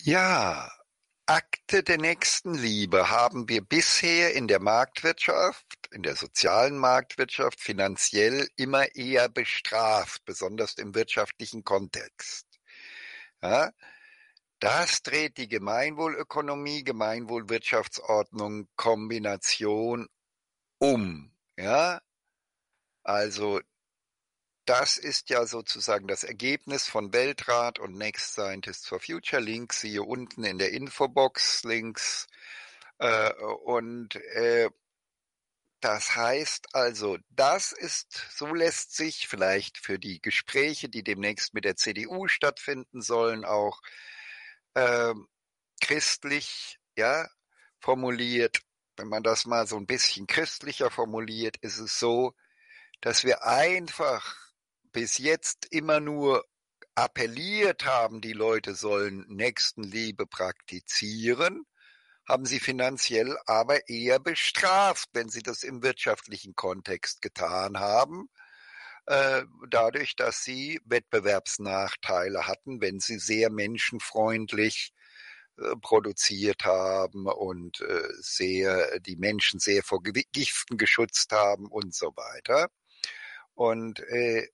Ja, Akte der Nächstenliebe haben wir bisher in der Marktwirtschaft, in der sozialen Marktwirtschaft finanziell immer eher bestraft, besonders im wirtschaftlichen Kontext. Ja, das dreht die Gemeinwohlökonomie, Gemeinwohlwirtschaftsordnung Kombination um. Ja, also das ist ja sozusagen das Ergebnis von Weltrat und Next Scientists for Future. Links siehe unten in der Infobox links. Und das heißt also, so lässt sich vielleicht für die Gespräche, die demnächst mit der CDU stattfinden sollen, auch äh, christlich, ja, formuliert. Wenn man das mal so ein bisschen christlicher formuliert, ist es so, dass wir einfach bis jetzt immer nur appelliert haben, die Leute sollen Nächstenliebe praktizieren, haben sie finanziell aber eher bestraft, wenn sie das im wirtschaftlichen Kontext getan haben, dadurch, dass sie Wettbewerbsnachteile hatten, wenn sie sehr menschenfreundlich produziert haben und die Menschen sehr vor Giften geschützt haben und so weiter. Und, äh,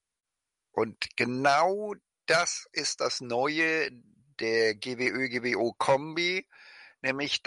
und genau das ist das Neue der GWÖ-GWO-Kombi, nämlich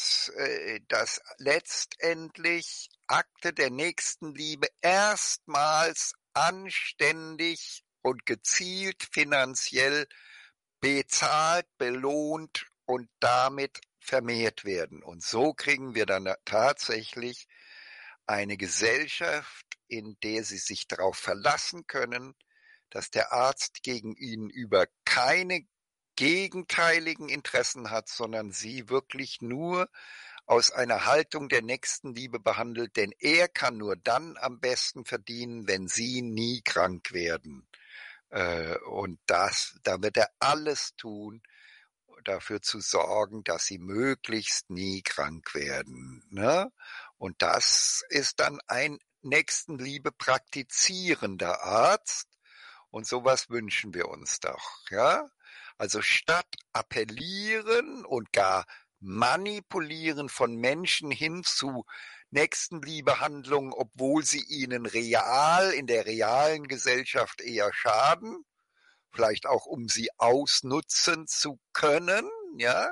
dass letztendlich Akte der Nächstenliebe erstmals anständig und gezielt finanziell bezahlt, belohnt und damit vermehrt werden. Und so kriegen wir dann tatsächlich eine Gesellschaft, in der sie sich darauf verlassen können, dass der Arzt gegenüber keine gegenteiligen Interessen hat, sondern sie wirklich nur aus einer Haltung der Nächstenliebe behandelt, denn er kann nur dann am besten verdienen, wenn sie nie krank werden. Und da wird er alles tun, dafür zu sorgen, dass sie möglichst nie krank werden. Ne? Und das ist dann ein Nächstenliebe praktizierender Arzt. Und sowas wünschen wir uns doch. Ja? Also statt appellieren und gar manipulieren von Menschen hin zu Nächstenliebehandlungen, obwohl sie ihnen in der realen Gesellschaft eher schaden, vielleicht auch um sie ausnutzen zu können, ja.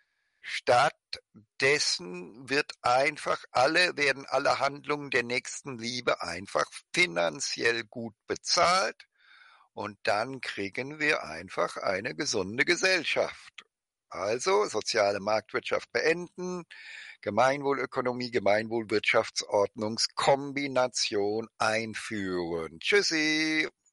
Stattdessen werden alle Handlungen der Nächstenliebe einfach finanziell gut bezahlt und dann kriegen wir einfach eine gesunde Gesellschaft. Also soziale Marktwirtschaft beenden, Gemeinwohlökonomie, Gemeinwohlwirtschaftsordnungskombination einführen. Tschüssi!